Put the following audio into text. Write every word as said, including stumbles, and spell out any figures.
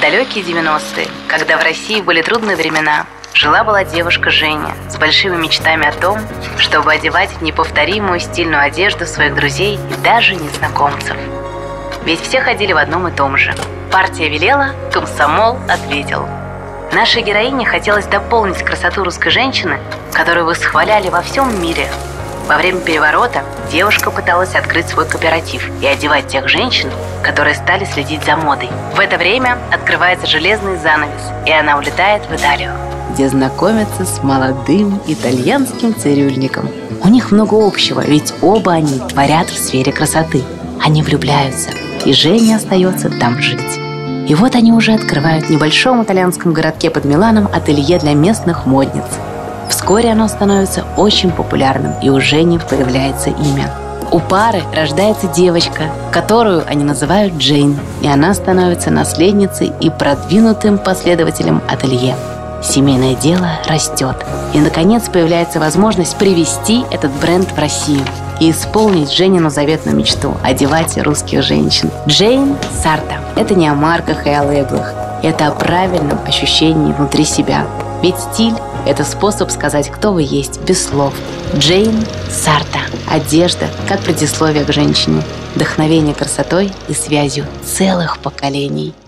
далекие девяностые, когда в России были трудные времена, жила-была девушка Женя с большими мечтами о том, чтобы одевать в неповторимую стильную одежду своих друзей и даже незнакомцев. Ведь все ходили в одном и том же. Партия велела, комсомол ответил. Нашей героине хотелось дополнить красоту русской женщины, которую восхваляли во всем мире. Во время переворота девушка пыталась открыть свой кооператив и одевать тех женщин, которые стали следить за модой. В это время открывается железный занавес, и она улетает в Италию, где знакомится с молодым итальянским цирюльником. У них много общего, ведь оба они творят в сфере красоты. Они влюбляются, и Женя остается там жить. И вот они уже открывают в небольшом итальянском городке под Миланом ателье для местных модниц. Вскоре оно становится очень популярным, и у Жени появляется имя. У пары рождается девочка, которую они называют Джейн, и она становится наследницей и продвинутым последователем ателье. Семейное дело растет, и, наконец, появляется возможность привезти этот бренд в Россию и исполнить Женину заветную мечту – одевать русских женщин. Джейн Сарта – это не о марках и о лейблах, это о правильном ощущении внутри себя. Ведь стиль – это способ сказать, кто вы есть, без слов. Джейн Сарта. Одежда как предисловие к женщине. Вдохновение красотой и связью целых поколений.